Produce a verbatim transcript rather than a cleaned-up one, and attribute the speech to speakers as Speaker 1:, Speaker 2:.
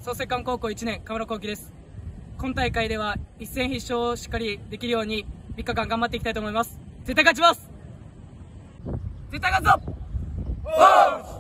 Speaker 1: 創成館高校いちねん、河村幸輝です。今大会では一戦必勝をしっかりできるようにみっかかん頑張っていきたいと思います。絶対勝ちます。絶対勝つぞ。